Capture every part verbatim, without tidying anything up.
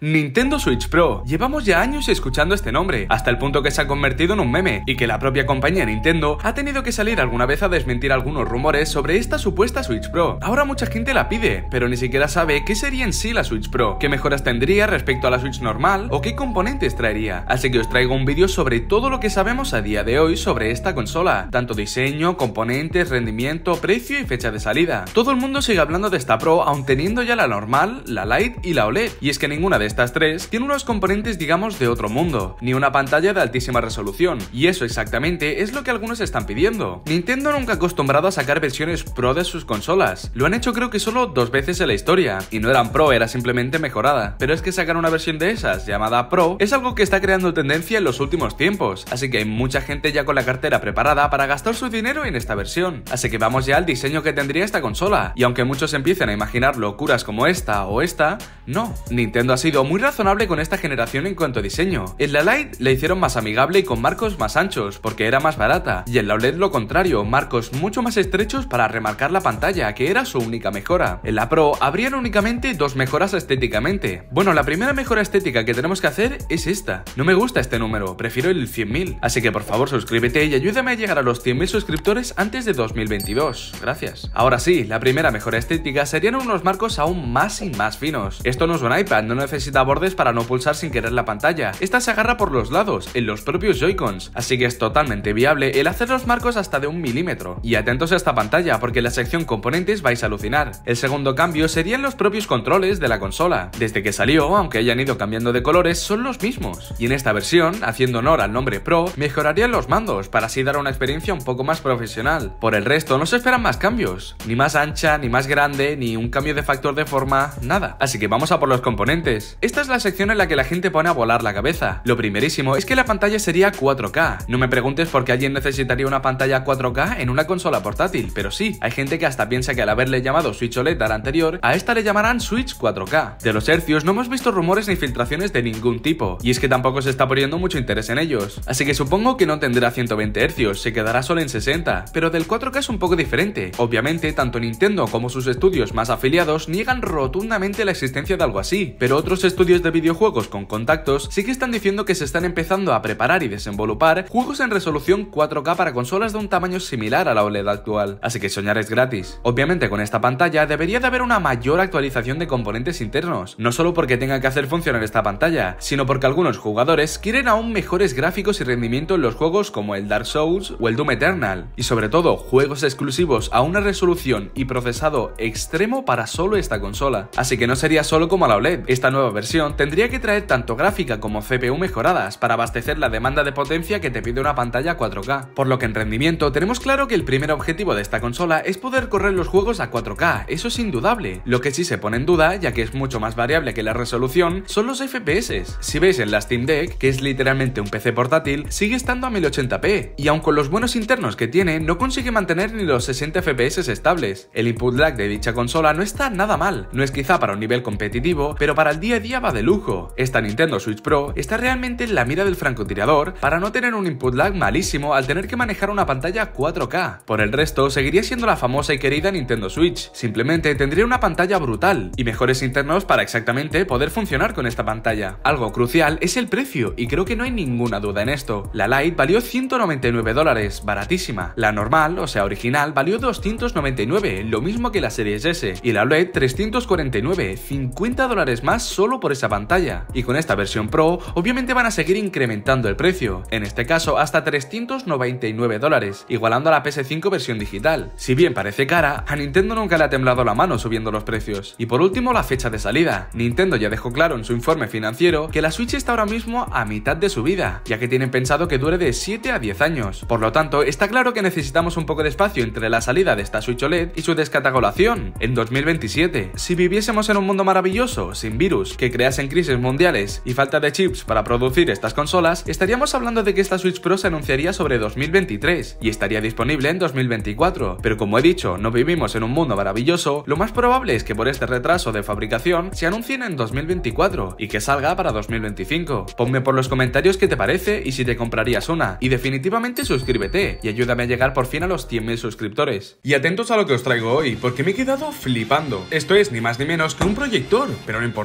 Nintendo Switch Pro. Llevamos ya años escuchando este nombre, hasta el punto que se ha convertido en un meme, y que la propia compañía Nintendo ha tenido que salir alguna vez a desmentir algunos rumores sobre esta supuesta Switch Pro. Ahora mucha gente la pide, pero ni siquiera sabe qué sería en sí la Switch Pro, qué mejoras tendría respecto a la Switch normal o qué componentes traería. Así que os traigo un vídeo sobre todo lo que sabemos a día de hoy sobre esta consola, tanto diseño, componentes, rendimiento, precio y fecha de salida. Todo el mundo sigue hablando de esta Pro, aun teniendo ya la normal, la Lite y la O L E D, y es que ninguna de estas tres tiene unos componentes digamos de otro mundo, ni una pantalla de altísima resolución, y eso exactamente es lo que algunos están pidiendo. Nintendo nunca ha acostumbrado a sacar versiones Pro de sus consolas, lo han hecho creo que solo dos veces en la historia, y no eran Pro, era simplemente mejorada, pero es que sacar una versión de esas llamada Pro es algo que está creando tendencia en los últimos tiempos, así que hay mucha gente ya con la cartera preparada para gastar su dinero en esta versión. Así que vamos ya al diseño que tendría esta consola, y aunque muchos empiecen a imaginar locuras como esta o esta, no, Nintendo ha sido muy razonable con esta generación en cuanto a diseño. En la Lite la hicieron más amigable y con marcos más anchos, porque era más barata, y en la O L E D lo contrario, marcos mucho más estrechos para remarcar la pantalla, que era su única mejora. En la Pro habrían únicamente dos mejoras estéticamente. Bueno, la primera mejora estética que tenemos que hacer es esta. No me gusta este número, prefiero el cien mil, así que por favor suscríbete y ayúdame a llegar a los cien mil suscriptores antes de dos mil veintidós. Gracias. Ahora sí, la primera mejora estética serían unos marcos aún más y más finos. Esto no es un iPad, no necesita bordes para no pulsar sin querer la pantalla. Esta se agarra por los lados, en los propios Joy-Cons, así que es totalmente viable el hacer los marcos hasta de un milímetro. Y atentos a esta pantalla, porque en la sección componentes vais a alucinar. El segundo cambio serían los propios controles de la consola. Desde que salió, aunque hayan ido cambiando de colores, son los mismos. Y en esta versión, haciendo honor al nombre Pro, mejorarían los mandos para así dar una experiencia un poco más profesional. Por el resto no se esperan más cambios, ni más ancha, ni más grande, ni un cambio de factor de forma, nada. Así que vamos a por los componentes. Esta es la sección en la que la gente pone a volar la cabeza. Lo primerísimo es que la pantalla sería cuatro K. No me preguntes por qué alguien necesitaría una pantalla cuatro K en una consola portátil, pero sí, hay gente que hasta piensa que al haberle llamado Switch O L E D a la anterior, a esta le llamarán Switch cuatro K. De los hercios no hemos visto rumores ni filtraciones de ningún tipo, y es que tampoco se está poniendo mucho interés en ellos, así que supongo que no tendrá ciento veinte hercios, se quedará solo en sesenta, pero del cuatro K es un poco diferente. Obviamente, tanto Nintendo como sus estudios más afiliados niegan rotundamente la existencia de algo así, pero otros estudios de videojuegos con contactos sí que están diciendo que se están empezando a preparar y desenvolupar juegos en resolución cuatro K para consolas de un tamaño similar a la O L E D actual, así que soñar es gratis. Obviamente con esta pantalla debería de haber una mayor actualización de componentes internos, no solo porque tenga que hacer funcionar esta pantalla, sino porque algunos jugadores quieren aún mejores gráficos y rendimiento en los juegos como el Dark Souls o el Doom Eternal, y sobre todo juegos exclusivos a una resolución y procesado extremo para solo esta consola. Así que no sería solo como la O L E D, esta nueva versión tendría que traer tanto gráfica como C P U mejoradas para abastecer la demanda de potencia que te pide una pantalla cuatro K, por lo que en rendimiento tenemos claro que el primer objetivo de esta consola es poder correr los juegos a cuatro K, eso es indudable. Lo que sí se pone en duda, ya que es mucho más variable que la resolución, son los F P S. Si veis en la Steam Deck, que es literalmente un P C portátil, sigue estando a mil ochenta p, y aun con los buenos internos que tiene, no consigue mantener ni los sesenta F P S estables. El input lag de dicha consola no está nada mal, no es quizá para un nivel competitivo, pero para el día a día va de lujo. Esta Nintendo Switch Pro está realmente en la mira del francotirador para no tener un input lag malísimo al tener que manejar una pantalla cuatro K. Por el resto, seguiría siendo la famosa y querida Nintendo Switch, simplemente tendría una pantalla brutal y mejores internos para exactamente poder funcionar con esta pantalla. Algo crucial es el precio, y creo que no hay ninguna duda en esto. La Lite valió ciento noventa y nueve dólares, baratísima. La normal, o sea original, valió doscientos noventa y nueve, lo mismo que la Series S, y la O L E D trescientos cuarenta y nueve, cincuenta dólares más solo por esa pantalla. Y con esta versión Pro, obviamente van a seguir incrementando el precio, en este caso hasta trescientos noventa y nueve dólares, igualando a la P S cinco versión digital. Si bien parece cara, a Nintendo nunca le ha temblado la mano subiendo los precios. Y por último, la fecha de salida. Nintendo ya dejó claro en su informe financiero que la Switch está ahora mismo a mitad de su vida, ya que tienen pensado que dure de siete a diez años. Por lo tanto, está claro que necesitamos un poco de espacio entre la salida de esta Switch O L E D y su descatalogación en dos mil veintisiete. Si viviésemos en un mundo maravilloso, sin virus, que creasen crisis mundiales y falta de chips para producir estas consolas, estaríamos hablando de que esta Switch Pro se anunciaría sobre dos mil veintitrés y estaría disponible en dos mil veinticuatro, pero como he dicho, no vivimos en un mundo maravilloso, lo más probable es que por este retraso de fabricación se anuncien en dos mil veinticuatro y que salga para dos mil veinticinco. Ponme por los comentarios qué te parece y si te comprarías una, y definitivamente suscríbete y ayúdame a llegar por fin a los cien mil suscriptores. Y atentos a lo que os traigo hoy, porque me he quedado flipando. Esto es ni más ni menos que un proyector, pero lo importante es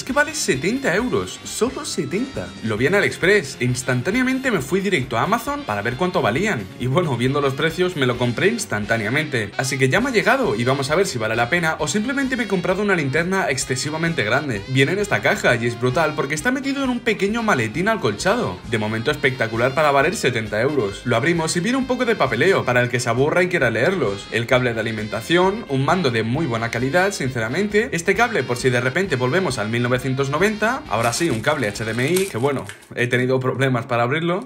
es que vale setenta euros, solo setenta. Lo vi en AliExpress e instantáneamente me fui directo a Amazon para ver cuánto valían. Y bueno, viendo los precios me lo compré instantáneamente. Así que ya me ha llegado y vamos a ver si vale la pena o simplemente me he comprado una linterna excesivamente grande. Viene en esta caja y es brutal porque está metido en un pequeño maletín acolchado. De momento espectacular para valer setenta euros. Lo abrimos y viene un poco de papeleo para el que se aburra y quiera leerlos. El cable de alimentación, un mando de muy buena calidad, sinceramente. Este cable por si de repente volvemos al mil novecientos noventa. Ahora sí, un cable H D M I, que bueno, he tenido problemas para abrirlo.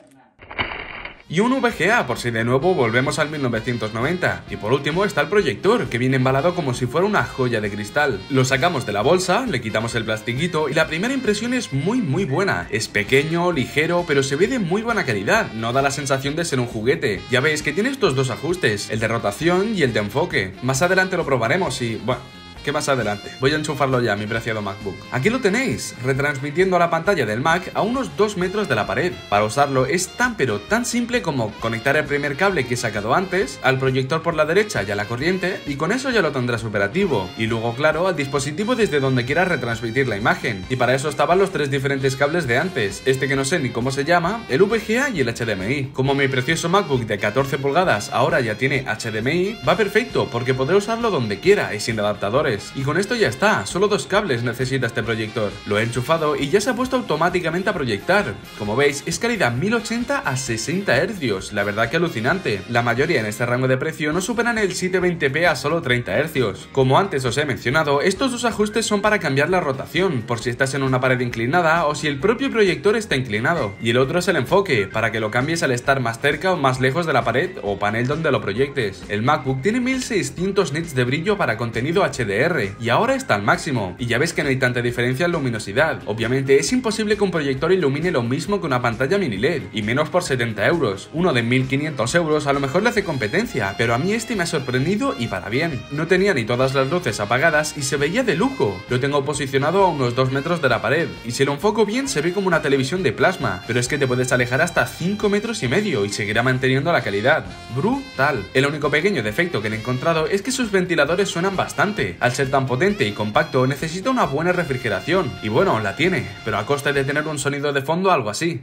Y un V G A por si de nuevo volvemos al mil novecientos noventa. Y por último está el proyector, que viene embalado como si fuera una joya de cristal. Lo sacamos de la bolsa, le quitamos el plastiquito y la primera impresión es muy muy buena. Es pequeño, ligero, pero se ve de muy buena calidad. No da la sensación de ser un juguete. Ya veis que tiene estos dos ajustes, el de rotación y el de enfoque. Más adelante lo probaremos y... bueno... ¿qué más adelante? Voy a enchufarlo ya, mi preciado MacBook. Aquí lo tenéis, retransmitiendo a la pantalla del Mac a unos dos metros de la pared. Para usarlo es tan pero tan simple como conectar el primer cable que he sacado antes, al proyector por la derecha y a la corriente, y con eso ya lo tendrás operativo. Y luego, claro, al dispositivo desde donde quieras retransmitir la imagen. Y para eso estaban los tres diferentes cables de antes, este que no sé ni cómo se llama, el V G A y el H D M I. Como mi precioso MacBook de catorce pulgadas ahora ya tiene H D M I, va perfecto porque podré usarlo donde quiera y sin adaptadores. Y con esto ya está, solo dos cables necesita este proyector. Lo he enchufado y ya se ha puesto automáticamente a proyectar. Como veis, es calidad mil ochenta a sesenta hercios, la verdad que alucinante. La mayoría en este rango de precio no superan el setecientos veinte p a solo treinta hercios. Como antes os he mencionado, estos dos ajustes son para cambiar la rotación, por si estás en una pared inclinada o si el propio proyector está inclinado. Y el otro es el enfoque, para que lo cambies al estar más cerca o más lejos de la pared o panel donde lo proyectes. El MacBook tiene mil seiscientos nits de brillo para contenido H D R, y ahora está al máximo, y ya ves que no hay tanta diferencia en luminosidad. Obviamente es imposible que un proyector ilumine lo mismo que una pantalla mini L E D, y menos por setenta euros. Uno de mil quinientos euros a lo mejor le hace competencia, pero a mí este me ha sorprendido y para bien. No tenía ni todas las luces apagadas y se veía de lujo. Lo tengo posicionado a unos dos metros de la pared, y si lo enfoco bien se ve como una televisión de plasma, pero es que te puedes alejar hasta cinco metros y medio y seguirá manteniendo la calidad. Brutal. El único pequeño defecto que le he encontrado es que sus ventiladores suenan bastante. Al ser tan potente y compacto necesita una buena refrigeración, y bueno, la tiene, pero a costa de tener un sonido de fondo algo así.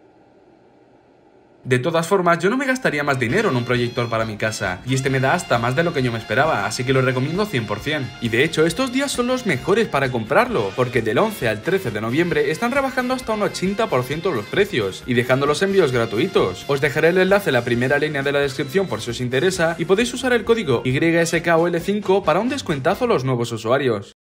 De todas formas, yo no me gastaría más dinero en un proyector para mi casa, y este me da hasta más de lo que yo me esperaba, así que lo recomiendo cien por cien. Y de hecho, estos días son los mejores para comprarlo, porque del once al trece de noviembre están rebajando hasta un ochenta por ciento los precios, y dejando los envíos gratuitos. Os dejaré el enlace en la primera línea de la descripción por si os interesa, y podéis usar el código Y S K O L cinco para un descuentazo a los nuevos usuarios.